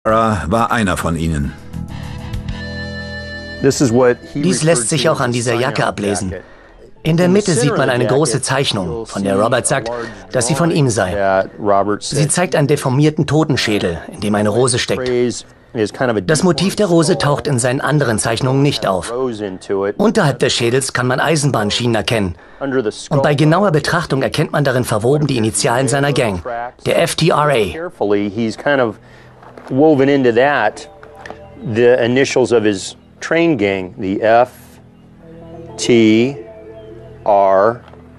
war einer von ihnen. Dies lässt sich auch an dieser Jacke ablesen. In der Mitte sieht man eine große Zeichnung, von der Robert sagt, dass sie von ihm sei. Sie zeigt einen deformierten Totenschädel, in dem eine Rose steckt. Das Motiv der Rose taucht in seinen anderen Zeichnungen nicht auf. Unterhalb des Schädels kann man Eisenbahnschienen erkennen. Und bei genauer Betrachtung erkennt man darin verwoben die Initialen seiner Gang, der FTRA. Woven into that, the initials of his train gang, the FTRA.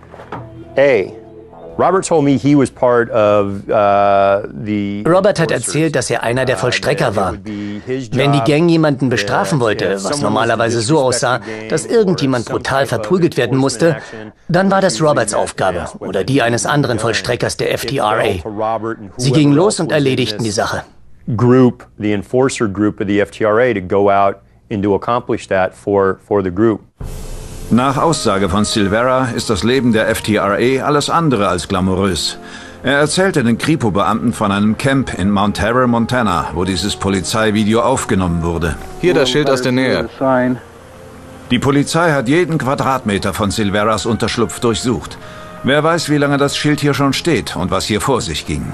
Robert told me he was part of the. Robert hat erzählt, dass er einer der Vollstrecker war. Wenn die Gang jemanden bestrafen wollte, was normalerweise so aussah, dass irgendjemand brutal verprügelt werden musste, dann war das Roberts Aufgabe oder die eines anderen Vollstreckers der FTRA. Sie gingen los und erledigten die Sache. The enforcer group of the FTRA to go out and to accomplish that for the group. Nach Aussage von Silvera ist das Leben der FTRA alles andere als glamourös. Er erzählte den Kripo-Beamten von einem Camp in Mount Terror, Montana, wo dieses Polizeivideo aufgenommen wurde. Hier das Schild aus der Nähe. Die Polizei hat jeden Quadratmeter von Silveras Unterschlupf durchsucht. Wer weiß, wie lange das Schild hier schon steht und was hier vor sich ging.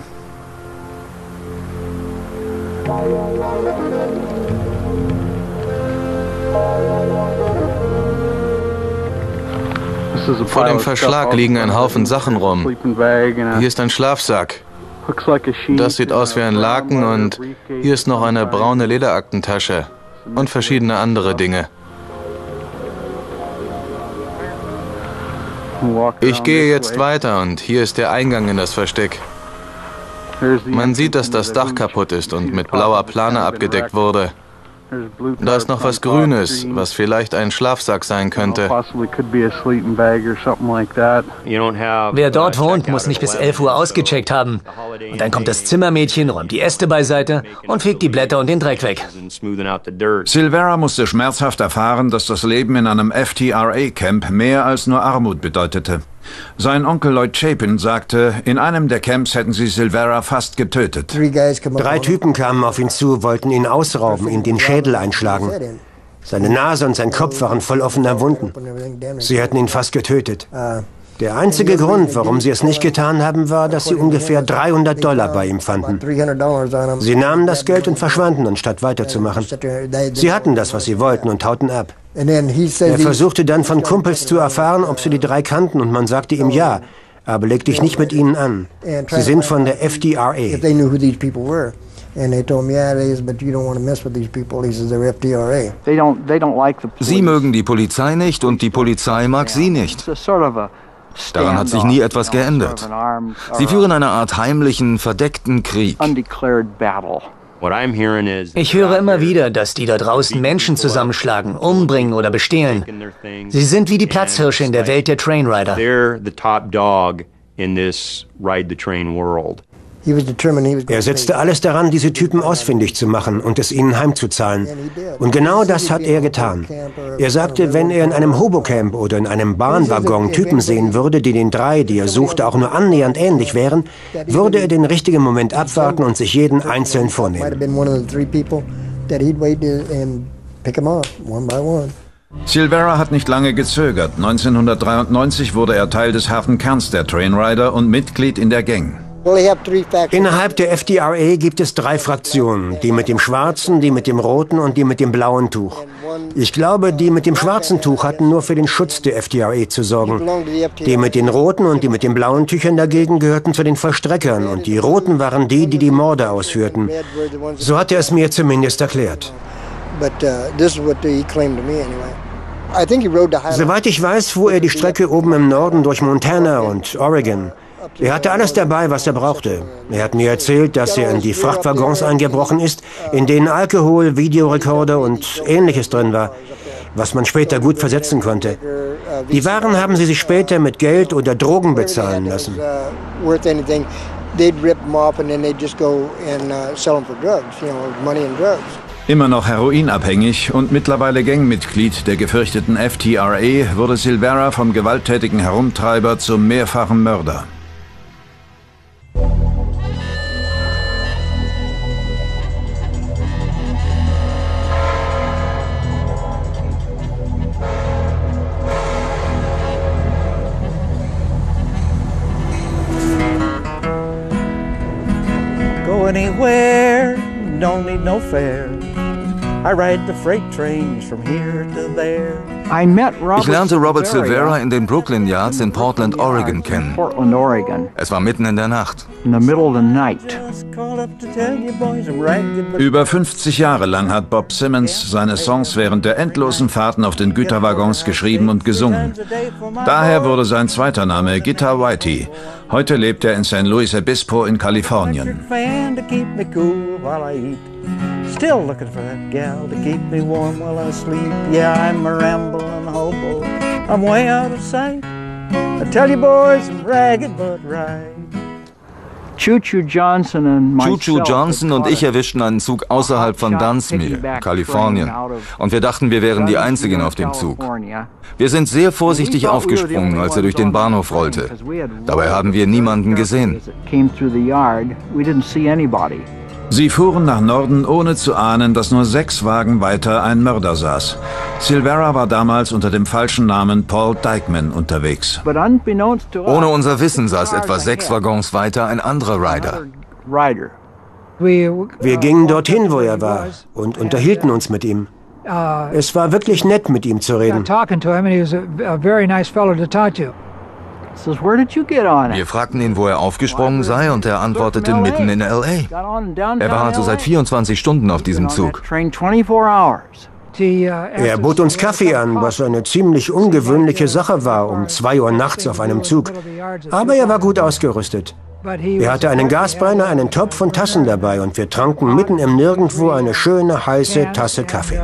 Vor dem Verschlag liegen ein Haufen Sachen rum. Hier ist ein Schlafsack. Das sieht aus wie ein Laken und hier ist noch eine braune Lederaktentasche und verschiedene andere Dinge. Ich gehe jetzt weiter und hier ist der Eingang in das Versteck. Man sieht, dass das Dach kaputt ist und mit blauer Plane abgedeckt wurde. Da ist noch was Grünes, was vielleicht ein Schlafsack sein könnte. Wer dort wohnt, muss nicht bis 11 Uhr ausgecheckt haben. Und dann kommt das Zimmermädchen, räumt die Äste beiseite und fegt die Blätter und den Dreck weg. Silvera musste schmerzhaft erfahren, dass das Leben in einem FTRA-Camp mehr als nur Armut bedeutete. Sein Onkel Lloyd Chapin sagte, in einem der Camps hätten sie Silvera fast getötet. 3 Typen kamen auf ihn zu, wollten ihn ausrauben, ihn den Schädel einschlagen. Seine Nase und sein Kopf waren voll offener Wunden. Sie hätten ihn fast getötet. Der einzige Grund, warum sie es nicht getan haben, war, dass sie ungefähr $300 bei ihm fanden. Sie nahmen das Geld und verschwanden, anstatt weiterzumachen. Sie hatten das, was sie wollten, und hauten ab. Er versuchte dann von Kumpels zu erfahren, ob sie die 3 kannten, und man sagte ihm ja, aber leg dich nicht mit ihnen an. Sie sind von der FTRA. Sie mögen die Polizei nicht und die Polizei mag sie nicht. Daran hat sich nie etwas geändert. Sie führen eine Art heimlichen, verdeckten Krieg. Ich höre immer wieder, dass die da draußen Menschen zusammenschlagen, umbringen oder bestehlen. Sie sind wie die Platzhirsche in der Welt der Trainrider. Er setzte alles daran, diese Typen ausfindig zu machen und es ihnen heimzuzahlen. Und genau das hat er getan. Er sagte, wenn er in einem Hobocamp oder in einem Bahnwaggon Typen sehen würde, die den 3, die er suchte, auch nur annähernd ähnlich wären, würde er den richtigen Moment abwarten und sich jeden einzeln vornehmen. Silvera hat nicht lange gezögert. 1993 wurde er Teil des harten Kerns der Trainrider und Mitglied in der Gang. Innerhalb der FTRA gibt es 3 Fraktionen, die mit dem schwarzen, die mit dem roten und die mit dem blauen Tuch. Ich glaube, die mit dem schwarzen Tuch hatten nur für den Schutz der FTRA zu sorgen. Die mit den roten und die mit den blauen Tüchern dagegen gehörten zu den Vollstreckern und die roten waren die, die die Morde ausführten. So hat er es mir zumindest erklärt. Soweit ich weiß, fuhr er die Strecke oben im Norden durch Montana und Oregon. Er hatte alles dabei, was er brauchte. Er hat mir erzählt, dass er in die Frachtwaggons eingebrochen ist, in denen Alkohol, Videorekorder und Ähnliches drin war, was man später gut versetzen konnte. Die Waren haben sie sich später mit Geld oder Drogen bezahlen lassen. Immer noch heroinabhängig und mittlerweile Gangmitglied der gefürchteten FTRA, wurde Silvera vom gewalttätigen Herumtreiber zum mehrfachen Mörder. don't need no fare. I ride the freight trains from here to there. Ich lernte Robert Silvera in den Brooklyn Yards in Portland, Oregon kennen. Es war mitten in der Nacht. Über 50 Jahre lang hat Bob Simmons seine Songs während der endlosen Fahrten auf den Güterwaggons geschrieben und gesungen. Daher wurde sein zweiter Name Guitar Whitey. Heute lebt er in San Luis Obispo in Kalifornien. Still looking for that gal to keep me warm while I sleep. Yeah, I'm a rambling hobo. I'm way out of sight. I tell you boys, I'm ragged but right. Choo Choo Johnson und ich erwischten einen Zug außerhalb von Dunsmuir, Kalifornien. Und wir dachten, wir wären die Einzigen auf dem Zug. Wir sind sehr vorsichtig aufgesprungen, als er durch den Bahnhof rollte. Dabei haben wir niemanden gesehen. Sie fuhren nach Norden, ohne zu ahnen, dass nur 6 Wagen weiter ein Mörder saß. Silvera war damals unter dem falschen Namen Paul Dykeman unterwegs. Ohne unser Wissen saß etwa 6 Waggons weiter ein anderer Rider. Wir gingen dorthin, wo er war, und unterhielten uns mit ihm. Es war wirklich nett, mit ihm zu reden. Wir fragten ihn, wo er aufgesprungen sei, und er antwortete mitten in L.A. Er war also seit 24 Stunden auf diesem Zug. Er bot uns Kaffee an, was eine ziemlich ungewöhnliche Sache war, um 2 Uhr nachts auf einem Zug. Aber er war gut ausgerüstet. Er hatte einen Gasbrenner, einen Topf und Tassen dabei, und wir tranken mitten im Nirgendwo eine schöne, heiße Tasse Kaffee.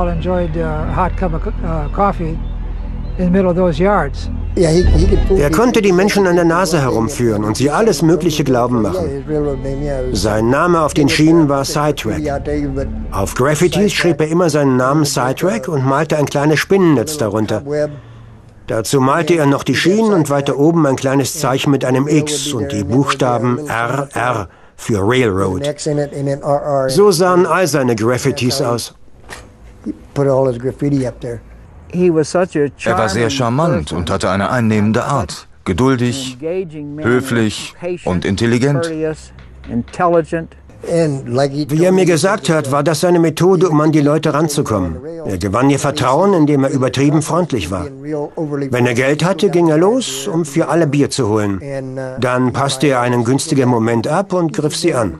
Er konnte die Menschen an der Nase herumführen und sie alles Mögliche glauben machen. Sein Name auf den Schienen war Sidetrack. Auf Graffitis schrieb er immer seinen Namen Sidetrack und malte ein kleines Spinnennetz darunter. Dazu malte er noch die Schienen und weiter oben ein kleines Zeichen mit einem X und die Buchstaben RR für Railroad. So sahen all seine Graffitis aus. Er war sehr charmant und hatte eine einnehmende Art. Geduldig, höflich und intelligent. Wie er mir gesagt hat, war das seine Methode, um an die Leute ranzukommen. Er gewann ihr Vertrauen, indem er übertrieben freundlich war. Wenn er Geld hatte, ging er los, um für alle Bier zu holen. Dann passte er einen günstigen Moment ab und griff sie an.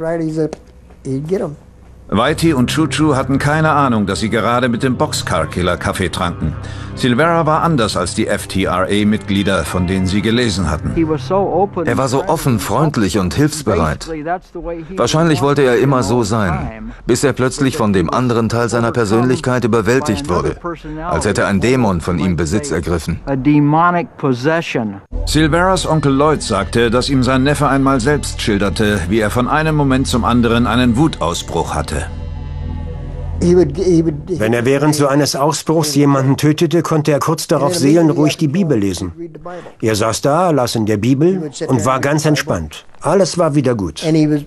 Whitey und Choo Choo hatten keine Ahnung, dass sie gerade mit dem Boxcar-Killer Kaffee tranken. Silvera war anders als die FTRA-Mitglieder, von denen sie gelesen hatten. Er war so offen, freundlich und hilfsbereit. Wahrscheinlich wollte er immer so sein, bis er plötzlich von dem anderen Teil seiner Persönlichkeit überwältigt wurde, als hätte ein Dämon von ihm Besitz ergriffen. Silveras Onkel Lloyd sagte, dass ihm sein Neffe einmal selbst schilderte, wie er von einem Moment zum anderen einen Wutausbruch hatte. Wenn er während so eines Ausbruchs jemanden tötete, konnte er kurz darauf seelenruhig die Bibel lesen. Er saß da, las in der Bibel und war ganz entspannt. Alles war wieder gut.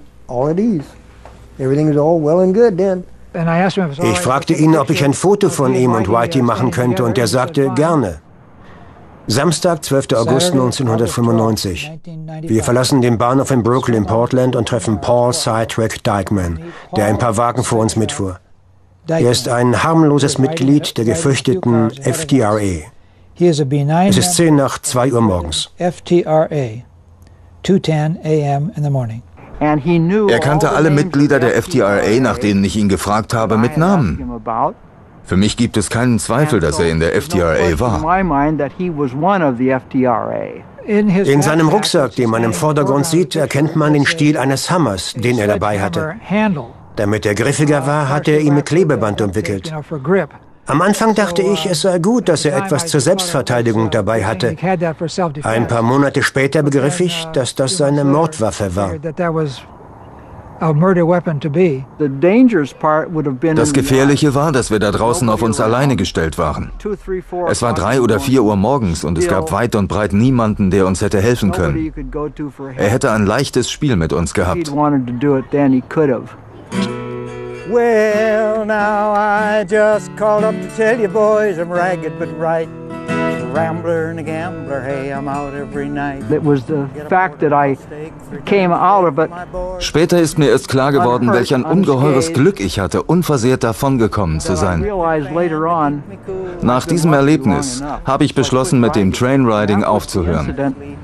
Ich fragte ihn, ob ich ein Foto von ihm und Whitey machen könnte, und er sagte, gerne. Samstag, 12. August 1995. Wir verlassen den Bahnhof in Brooklyn, Portland, und treffen Paul Sidetrack Dykeman, der ein paar Wagen vor uns mitfuhr. Er ist ein harmloses Mitglied der gefürchteten FTRA. Es ist 10 nach 2 Uhr morgens. Er kannte alle Mitglieder der FTRA, nach denen ich ihn gefragt habe, mit Namen. Für mich gibt es keinen Zweifel, dass er in der FTRA war. In seinem Rucksack, den man im Vordergrund sieht, erkennt man den Stiel eines Hammers, den er dabei hatte. Damit er griffiger war, hatte er ihn mit Klebeband umwickelt. Am Anfang dachte ich, es sei gut, dass er etwas zur Selbstverteidigung dabei hatte. Ein paar Monate später begriff ich, dass das seine Mordwaffe war. Das Gefährliche war, dass wir da draußen auf uns alleine gestellt waren. Es war 3 oder 4 Uhr morgens und es gab weit und breit niemanden, der uns hätte helfen können. Er hätte ein leichtes Spiel mit uns gehabt. Well, now I just called up to tell you boys I'm ragged but right. rambler and a gambler, hey, I'm out every night. It was the fact that I came out of it. Später ist mir erst klar geworden, welch ein ungeheures Glück ich hatte, unversehrt davongekommen zu sein. Nach diesem Erlebnis habe ich beschlossen, mit dem Trainriding aufzuhören.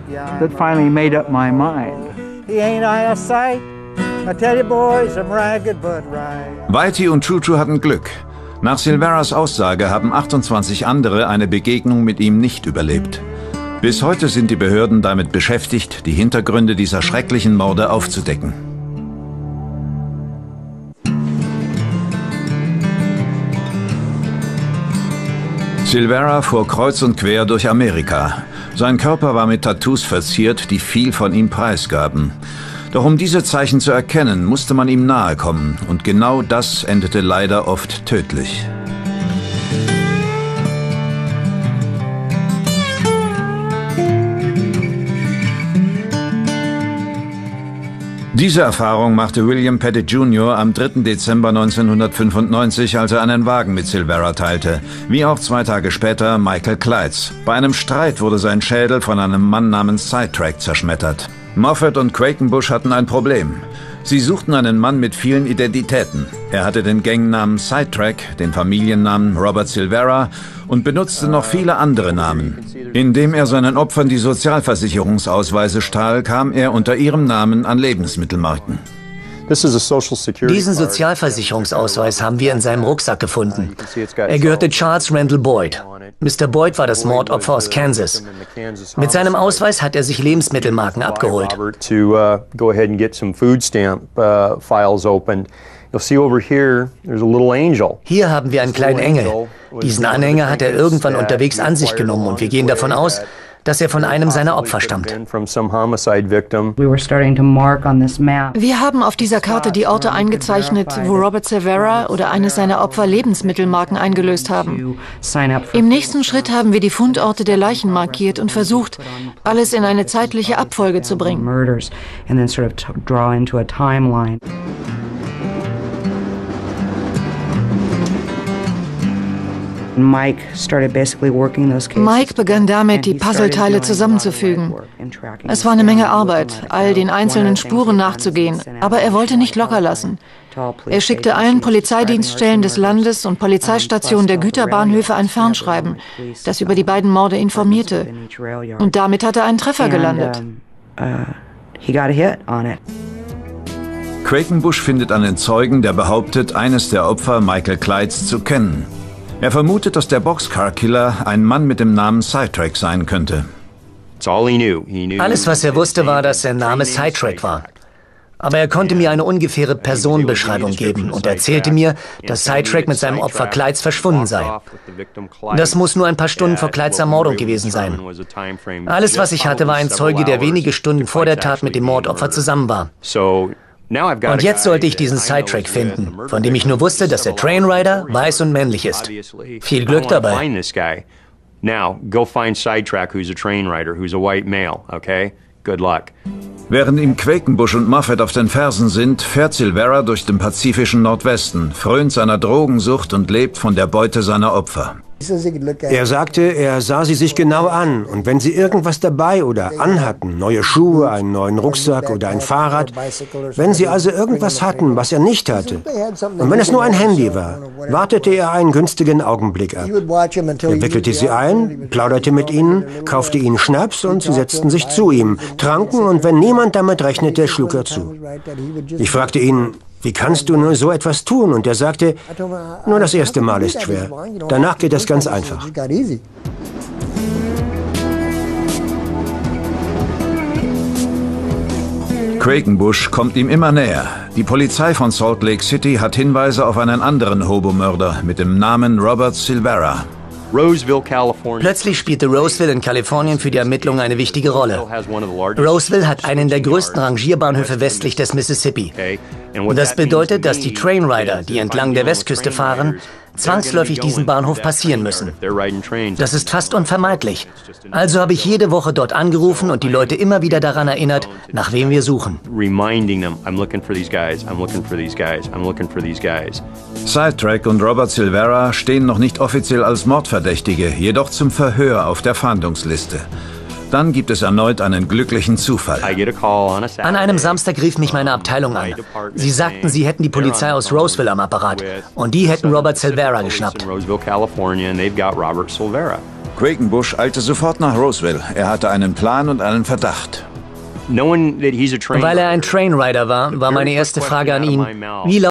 Whitey und Choo Choo hatten Glück. Nach Silveras Aussage haben 28 andere eine Begegnung mit ihm nicht überlebt. Bis heute sind die Behörden damit beschäftigt, die Hintergründe dieser schrecklichen Morde aufzudecken. Silvera fuhr kreuz und quer durch Amerika. Sein Körper war mit Tattoos verziert, die viel von ihm preisgaben. Doch um diese Zeichen zu erkennen, musste man ihm nahe kommen. Und genau das endete leider oft tödlich. Diese Erfahrung machte William Pettit Jr. am 3. Dezember 1995, als er einen Wagen mit Silvera teilte, wie auch 2 Tage später Michael Clydes. Bei einem Streit wurde sein Schädel von einem Mann namens Sidetrack zerschmettert. Moffat und Quakenbush hatten ein Problem. Sie suchten einen Mann mit vielen Identitäten. Er hatte den Gangnamen Sidetrack, den Familiennamen Robert Silvera und benutzte noch viele andere Namen. Indem er seinen Opfern die Sozialversicherungsausweise stahl, kam er unter ihrem Namen an Lebensmittelmarken. Diesen Sozialversicherungsausweis haben wir in seinem Rucksack gefunden. Er gehörte Charles Randall Boyd. Mr. Boyd war das Mordopfer aus Kansas. Mit seinem Ausweis hat er sich Lebensmittelmarken abgeholt. Hier haben wir einen kleinen Engel. Diesen Anhänger hat er irgendwann unterwegs an sich genommen und wir gehen davon aus, dass er von einem seiner Opfer stammt. Wir haben auf dieser Karte die Orte eingezeichnet, wo Robert Silvera oder eines seiner Opfer Lebensmittelmarken eingelöst haben. Im nächsten Schritt haben wir die Fundorte der Leichen markiert und versucht, alles in eine zeitliche Abfolge zu bringen. Mike begann damit, die Puzzleteile zusammenzufügen. Es war eine Menge Arbeit, all den einzelnen Spuren nachzugehen, aber er wollte nicht locker lassen. Er schickte allen Polizeidienststellen des Landes und Polizeistationen der Güterbahnhöfe ein Fernschreiben, das über die beiden Morde informierte. Und damit hat er einen Treffer gelandet. Quakenbush findet einen Zeugen, der behauptet, eines der Opfer Michael Clydes zu kennen. Er vermutet, dass der Boxcar-Killer ein Mann mit dem Namen Sidetrack sein könnte. Alles, was er wusste, war, dass sein Name Sidetrack war. Aber er konnte mir eine ungefähre Personenbeschreibung geben und erzählte mir, dass Sidetrack mit seinem Opfer Clydes verschwunden sei. Das muss nur ein paar Stunden vor Clydes Ermordung gewesen sein. Alles, was ich hatte, war ein Zeuge, der wenige Stunden vor der Tat mit dem Mordopfer zusammen war. Und jetzt sollte ich diesen Sidetrack finden, von dem ich nur wusste, dass der Trainrider weiß und männlich ist. Viel Glück dabei. Now, go find Sidetrack, who's a train rider, who's a white male, okay? Good luck. Während ihm Quakenbush und Moffat auf den Fersen sind, fährt Silvera durch den pazifischen Nordwesten, frönt seiner Drogensucht und lebt von der Beute seiner Opfer. Er sagte, er sah sie sich genau an und wenn sie irgendwas dabei oder anhatten, neue Schuhe, einen neuen Rucksack oder ein Fahrrad, wenn sie also irgendwas hatten, was er nicht hatte, und wenn es nur ein Handy war, wartete er einen günstigen Augenblick ab. Er wickelte sie ein, plauderte mit ihnen, kaufte ihnen Schnaps und sie setzten sich zu ihm, tranken und wenn niemand damit rechnete, schlug er zu. Ich fragte ihn, wie kannst du nur so etwas tun? Und er sagte, nur das erste Mal ist schwer. Danach geht es ganz einfach. Quakenbush kommt ihm immer näher. Die Polizei von Salt Lake City hat Hinweise auf einen anderen Hobomörder mit dem Namen Robert Silvera. Plötzlich spielte Roseville in Kalifornien für die Ermittlungen eine wichtige Rolle. Roseville hat einen der größten Rangierbahnhöfe westlich des Mississippi. Und das bedeutet, dass die Trainrider, die entlang der Westküste fahren, zwangsläufig diesen Bahnhof passieren müssen. Das ist fast unvermeidlich. Also habe ich jede Woche dort angerufen und die Leute immer wieder daran erinnert, nach wem wir suchen. Sidetrack und Robert Silvera stehen noch nicht offiziell als Mordverdächtige, jedoch zum Verhör auf der Fahndungsliste. Dann gibt es erneut einen glücklichen Zufall. An einem Samstag rief mich meine Abteilung an. Sie sagten, sie hätten die Polizei aus Roseville am Apparat und die hätten Robert Silvera geschnappt. Quakenbush eilte sofort nach Roseville. Er hatte einen Plan und einen Verdacht. Weil er ein Trainrider war, war meine erste Frage an ihn, wie